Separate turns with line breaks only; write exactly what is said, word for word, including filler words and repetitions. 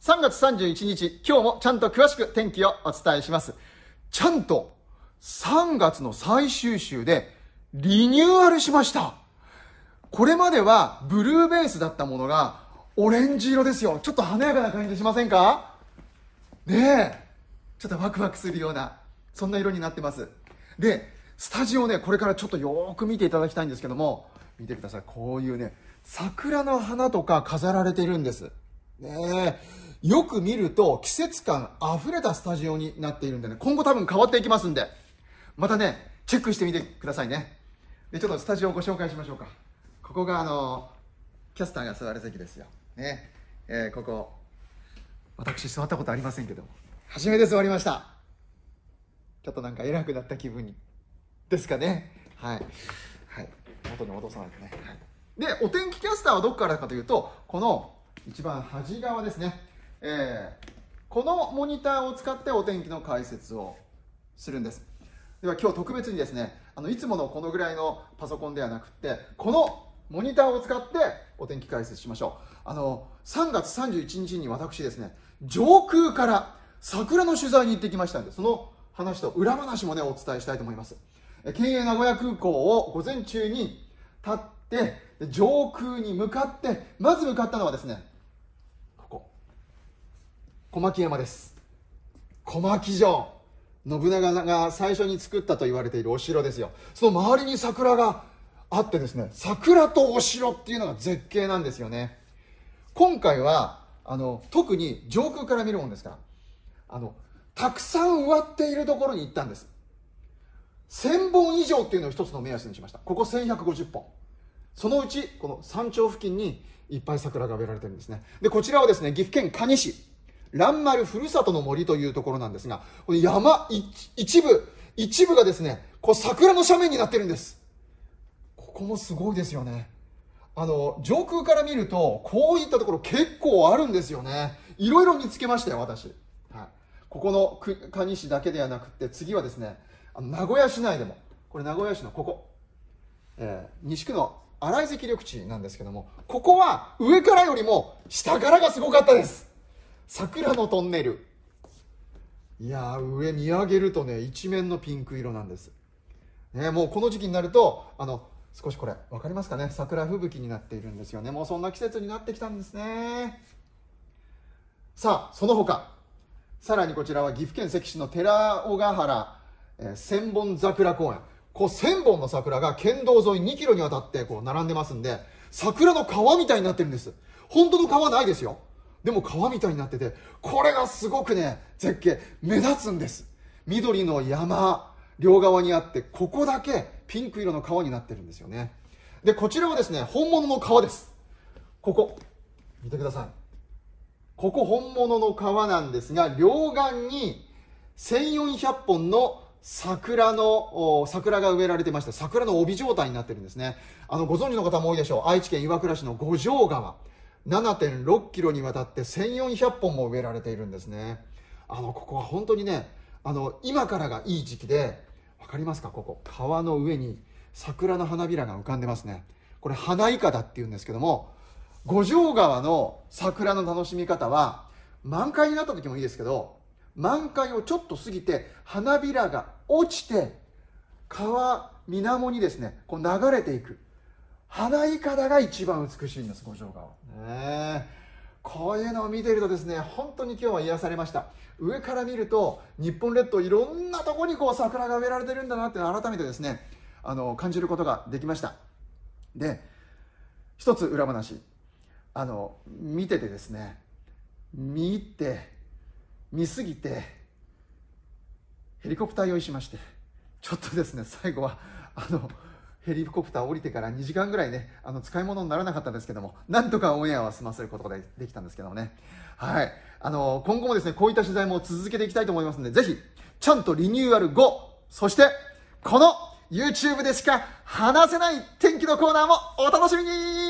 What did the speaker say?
さんがつさんじゅういちにち、今日もちゃんと詳しく天気をお伝えします。ちゃんとさんがつの最終週でリニューアルしました。これまではブルーベースだったものがオレンジ色ですよ。ちょっと華やかな感じしませんかねえ。ちょっとワクワクするような、そんな色になってます。で、スタジオね、これからちょっとよーく見ていただきたいんですけども、見てください。こういうね、桜の花とか飾られているんです。ねえ。よく見ると季節感あふれたスタジオになっているんでね、今後多分変わっていきますんで、またね、チェックしてみてくださいね。で、ちょっとスタジオをご紹介しましょうか。ここがあの、キャスターが座る席ですよ。ね。えー、ここ、私座ったことありませんけども、初めて座りました。ちょっとなんか偉くなった気分に。ですかね。はい。はい。元に戻さないとね。はい。で、お天気キャスターはどこからかというと、この一番端側ですね。えー、このモニターを使ってお天気の解説をするんです。では今日特別にですね、あのいつものこのぐらいのパソコンではなくて、このモニターを使ってお天気解説しましょう。あのさんがつさんじゅういちにちに私ですね、上空から桜の取材に行ってきましたので、その話と裏話もねお伝えしたいと思います。県営名古屋空港を午前中に立って上空に向かって、まず向かったのはですね、小牧山です。小牧城、信長が最初に作ったと言われているお城ですよ。その周りに桜があってですね、桜とお城っていうのが絶景なんですよね。今回はあの特に上空から見るもんですから、あのたくさん植わっているところに行ったんです。せんぼん以上っていうのを一つの目安にしました。ここせんひゃくごじゅっぽん、そのうちこの山頂付近にいっぱい桜が植えられてるんですね。でこちらはですね、岐阜県可児市蘭丸ふるさとの森というところなんですが、この山一部一部がですね、こう桜の斜面になってるんです。ここもすごいですよね。あの上空から見るとこういったところ結構あるんですよね。いろいろ見つけましたよ私、はい、ここの可児市だけではなくて、次はですね、あの名古屋市内でも、これ名古屋市のここ、えー、西区の新井関緑地なんですけども、ここは上からよりも下からがすごかったです。桜のトンネル。いやー、上見上げるとね、一面のピンク色なんです。ね、もうこの時期になると、あの、少しこれ、わかりますかね、桜吹雪になっているんですよね。もうそんな季節になってきたんですね。さあ、その他、さらにこちらは岐阜県関市の寺尾ヶ原、えー、千本桜公園。こう千本の桜が県道沿いにキロにわたってこう並んでますんで、桜の川みたいになってるんです。本当の川ないですよ。でも川みたいになってて、これがすごくね、絶景、目立つんです。緑の山、両側にあって、ここだけピンク色の川になってるんですよね。で、こちらはですね、本物の川です。ここ、見てください。ここ本物の川なんですが、両岸にせんよんひゃっぽんの桜の、桜が植えられてまして、桜の帯状態になってるんですね。あの、ご存知の方も多いでしょう。愛知県岩倉市の五条川。ななてんろっキロにわたってせんよんひゃっぽんも植えられているんですね。あのここは本当にね、あの今からがいい時期で、分かりますか、ここ川の上に桜の花びらが浮かんでますね。これ花いかだっていうんですけども、五条川の桜の楽しみ方は満開になった時もいいですけど、満開をちょっと過ぎて花びらが落ちて川水面にですね、こう流れていく花いかだが一番美しいんです、五条川。ね、こういうのを見ているとですね、本当に今日は癒されました。上から見ると日本列島いろんなところにこう桜が植えられてるんだなって改めてですね、あの感じることができました。で、一つ裏話、あの見ててですね、見て見すぎてヘリコプター用意しまして、ちょっとですね、最後はあのヘリコプター降りてからにじかんぐらいね、あの使い物にならなかったんですけども、なんとかオンエアは済ませることができたんですけどもね。はい。あの、今後もですね、こういった取材も続けていきたいと思いますので、ぜひ、ちゃんとリニューアル後、そして、この YouTube でしか話せない天気のコーナーもお楽しみに。